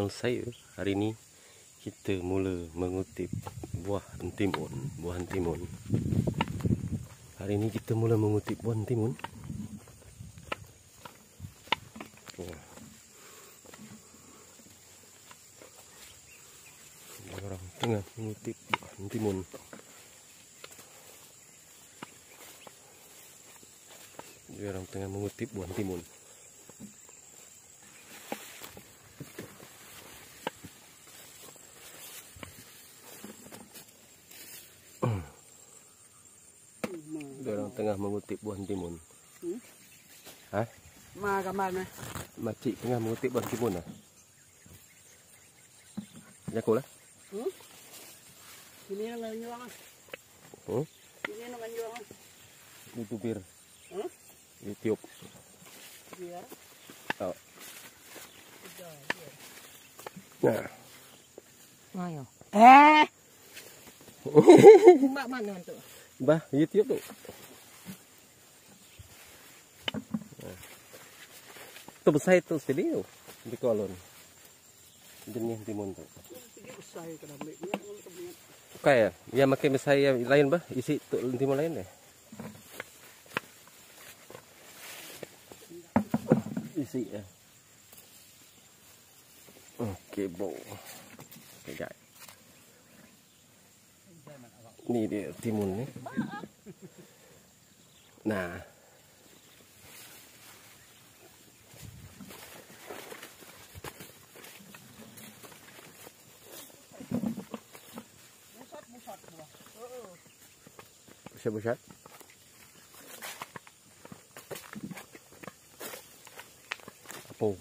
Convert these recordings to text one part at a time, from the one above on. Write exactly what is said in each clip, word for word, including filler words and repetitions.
channel saya. Hari ini kita mula mengutip buah entimun, buah entimun. Hari ini kita mula mengutip buah entimun. Orang tengah mengutip buah entimun. Dia orang tengah mengutip buah entimun. Dia orang tengah mengutip buah entimun. Hmm? Hah? Ma ke mana? Makcik tengah mengutip buah entimun lah. Jago lah. Hmm? Sini nak jual ah. Hmm? Sini nak jual ah. YouTuber. Hmm? YouTube. Biar. Oh. Nah. Ayo. Eh. Mbak mana tu? Bah, YouTube tu. Tu besar tu sendiri tu. Di kolon. Jenis timun tu. Besar ke dalam ni. Kayak ya makin besar yang lain bah, isi tu timun lain deh. Isi ya. Okey, bo. Okey, guys. Ni dia timun ni. Nah. Busat-busat. Oh.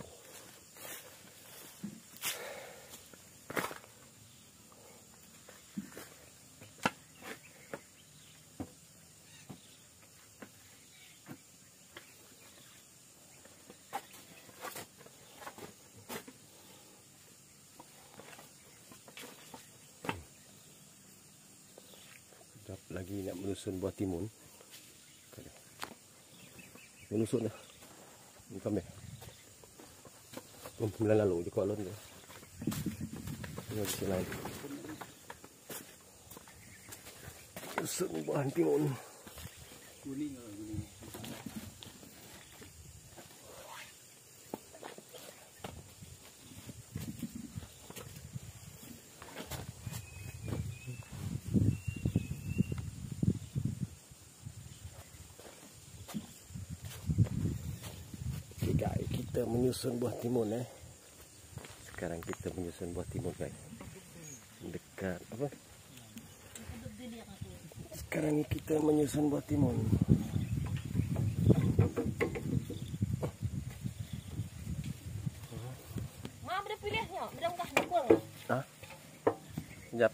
Lagi nak menyusun buah timun. Menyusun dah. Bukan meh. Bulan lalu di kolon tu. Ini di sini. Menyusun buah timun. Kuning lah kuning. Guys, kita menyusun buah timun eh. Sekarang kita menyusun buah timun guys. Dekat apa? Sekarang kita menyusun buah timun. Ma boleh pilihnya, mudah-mudahan kurang. Hah? Sekejap.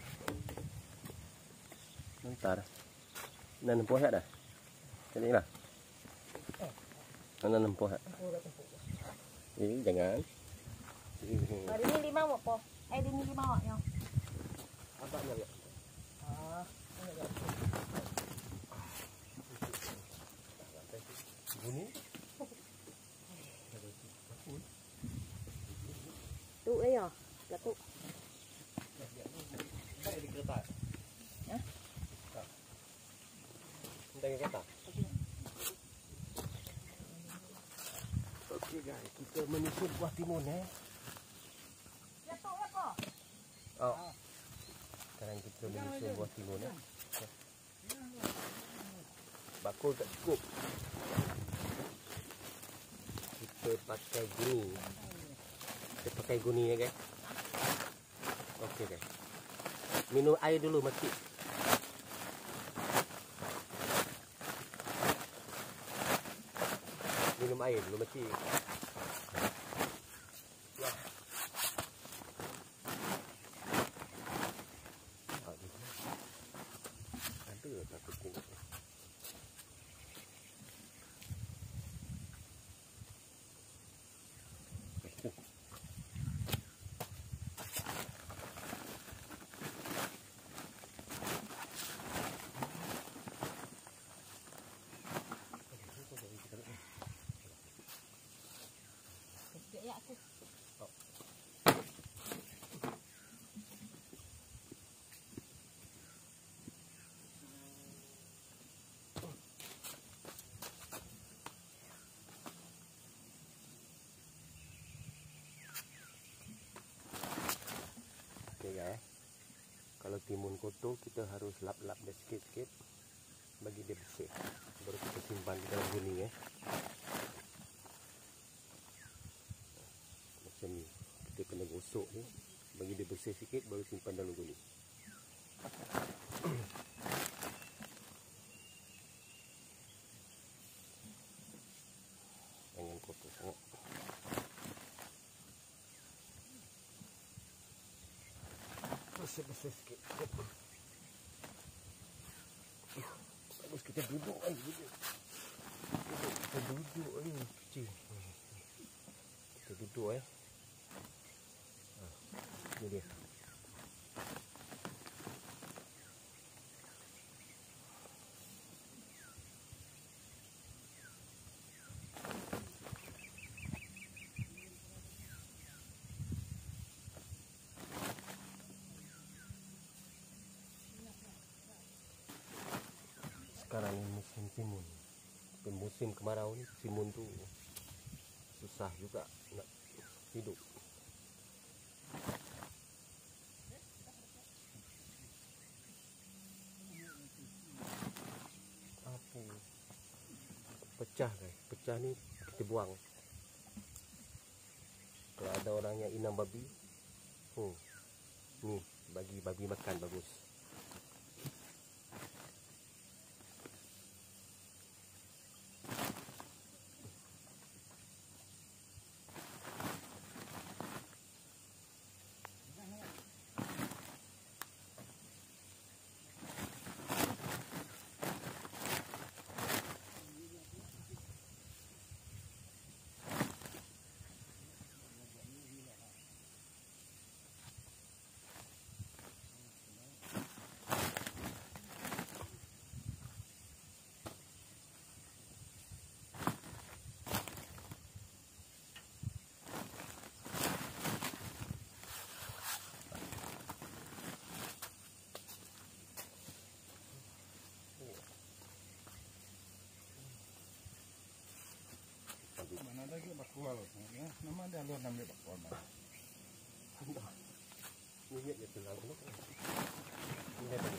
Bentar. Nanam buah dah. Jadi lah. Mana nampak? Ini jangan. Hari ini lima wak po. Eh ini lima wak yo. Apa nak? Ah, Bunyi. tu eh yo. Satu. Baik di kereta. Ya? Entah kereta. Okey guys, kita menyusun buah timun eh. Satu ya po. Oh. Sekarang kita menyusun buah timun eh. Bakul tak cukup. Kita pakai guni. Kita pakai guni ya guys. Okey guys. Minum air dulu makcik. Minum air dulu makcik. Ya. Ada satu tingkat. Kalau timun kotor kita harus lap-lap dia sikit-sikit bagi dia bersih. Baru kita simpan di dalam guning ya. Macam ni. Kita kena gosok ni bagi dia bersih sikit baru simpan dalam guning. Jangan kotor sangat. Bersih-bersih sikit. Bagus kita duduk kan, duduk. Duduk, kita duduk ni kecil. Kita duduk eh. Ha, ni dia. Sekarang ini musim timun. Musim kemarau ni timun tu susah juga nak hidup. Apa? Pecah guys, pecah ni kita buang. Kalau ada orang yang inang babi, hmm, ni bagi babi makan bagus. Mana lagi bakual, ya? Nama dia luar namanya bakual. Minyak dia telah belum. Minyak tadi.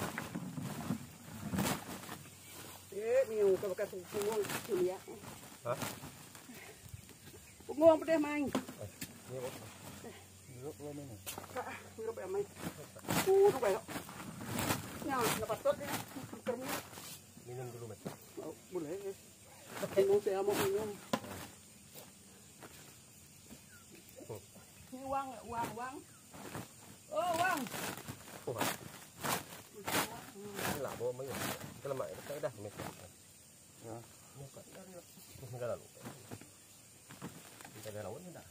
Eh, ni yung kabakas ng pungong kuliah. Ha? Pungong pa main. Ni apa? Duduk dua minit. Kak, meron pa main. Puro kayo. Nya, napatot ya. Kami. Minum dulu mas. Oh, boleh. Minum saya mau minum. Ini uang, uang, uang. Oh, uang. Oh. Lah bawa mai. Kelamak tak dah mes. Ya. Ni kan. Terus enggak lalu. Kita dah lawan dah.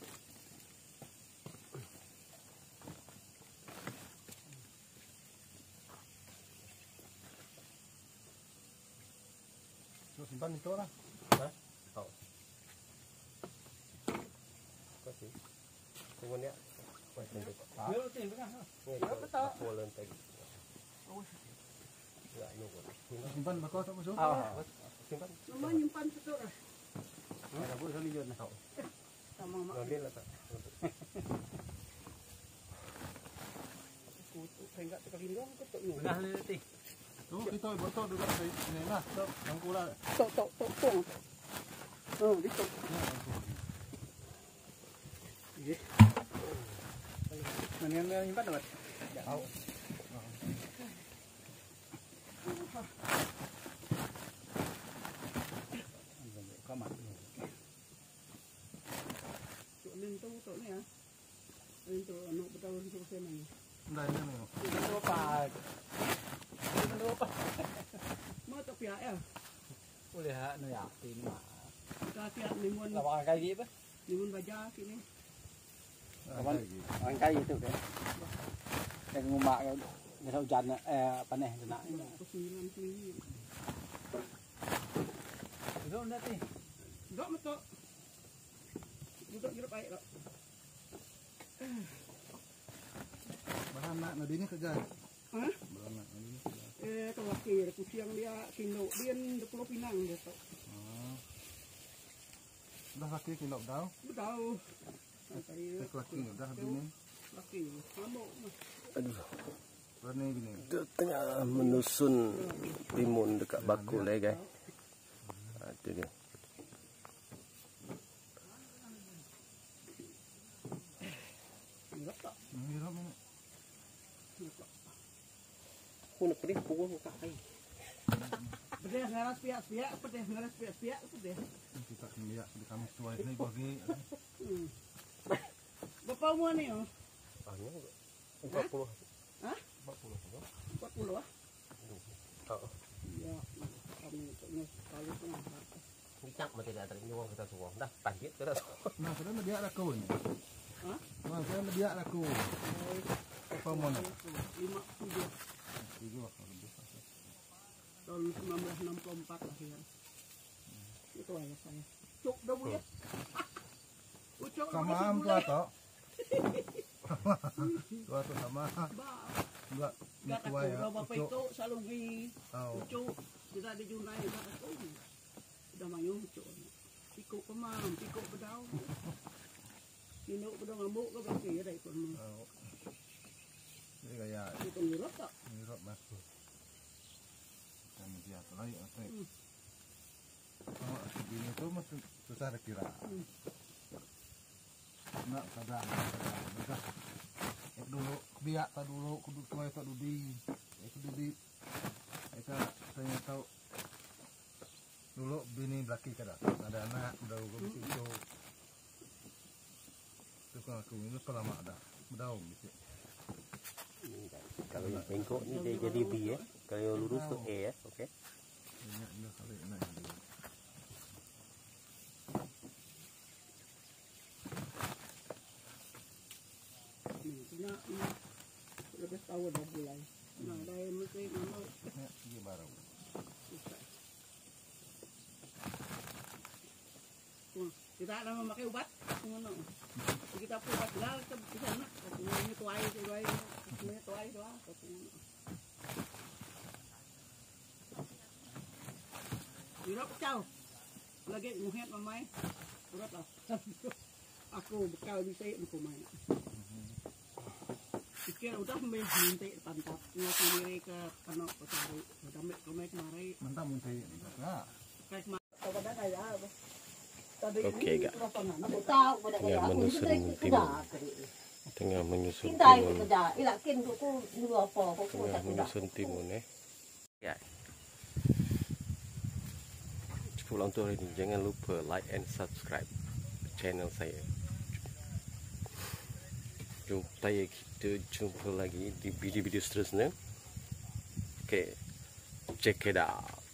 Terus simpan itu lah. Ha? Tahu. Kasih. Tunggu ni. Macam tu. Ya, betul kan? Ni betul. Polen tadi. Ya, ni pun. Simpan bakual tak masuk? Ah, simpan. Mama nyimpan betul lah. Ada pun sekali jual. Tahu. Sama mak. Ngambil lah tak. Kutu saya enggak sekali doang ketok ni. Belah ni ti. Tu kita botol duduk ni lah. Stop, angku lah. Tok tok tok tok. Oh, di tok. Ye. Mana yang nyimpan dapat? Tahu. Kamar. Tok nin tu tok ni ah. Nin tu anak betul tu saya main. Dah ni ni. Itu apa? Itu apa? Mau tok pihak ya? Boleh hak nu yakin mah. Kaki limun Lawakan kayu apa? limun baja sini. Kawan lawakan kayu tu kan. Yang ngumak kan. Dia hujan eh panas nak. Kesembilan sini. Duduk ndak ti? Dok betul. Duduk jeruk baik tak? Beranak nadinya kegas. Hah? Beranak nadinya kegas. Eh, tu laki kucing dia kilo dia dua puluh pinang dia tu. Oh. Dah laki kilok dah. Tahu. Tadi Tek laki dah habis ni. laki. Kamu Aduh. Ini gini. Kita tengah menyusun timun dekat bakul eh guys. Ha, itu dia. Ini ram ini. Aku nak pedih pukul muka air. Pedih ngaras piak-piak, pedih ngaras piak-piak, pedih. Kita lihat di kamu tua ini bagi. Berapa umur ni? Oh? Banyak enggak? empat puluh. Hah? empat puluh. empat puluh ah? Oh. Ya, kami punya sekali pernah. Dicak mati dah tadi orang kita semua. Dah pahit kita semua. Nah, sudah dia ada kau ni. Hah? Nah, sudah dia ada kau. Apa mana? lima tujuh Tujuh kalau lebih. tahun seribu sembilan ratus enam puluh empat lahiran. Itu ayah saya. Cuk dah boleh. Ucok Sama am tua toh. Tua tu sama. Enggak. Gak Tua aku, ya. kalau bapak Ucok. itu selalu pergi Oh. ucuk, kita di Junai, gak aku. Udah mayu ucuk. Pikuk kemam, pikuk pedau. Minuk pedau ngambuk ke berarti ya dari pun. Oh. Ini kayak Itu ngirot tak? ini rot masuk. Kami dia tu lagi apa? Oh, begini tu mesti susah dikira. Nak kada, kada. Eh dulu biak tak dulu kudu tua tak dudi. Eh kudu di. Kita tanya tahu dulu bini belaki kada. Ada anak udah gua mesti itu. Tu kan aku ini lama dah. Berdaun mesti. Kalau yang bengkok ni dia jadi B ya. Kalau yang lurus tu A ya. Okey. Ini ini kali nak jadi. Punya lebih tahu dah bulan. Nah, dari mesti mana Ini dia baru. kita ada memakai obat, ngono. Kita pun obat gal ke di sana. Ini tuai, tuai, ini tuai doang. Irap kau. Lagi muhet mamai. Urat lah. Aku bekal bisa aku main. Pikir udah minta pantap. Nggak sendiri ke kanok ke cari. Udah mek kemai kemari. Mantap muntah. Nah. Kayak kemari. Kau pada kaya apa? Okey gak. Aku tahu pada Tengah aku menyusun kita timun. kita. Tengah menyusun Kita itu timun. kerja. Ilakin aku dulu apa? Aku Tengah tak kerja. menyusun timun eh. Ya. Pulang untuk hari ini jangan lupa like and subscribe channel saya. Jumpa ya kita jumpa lagi di video-video seterusnya. Okay, check it out.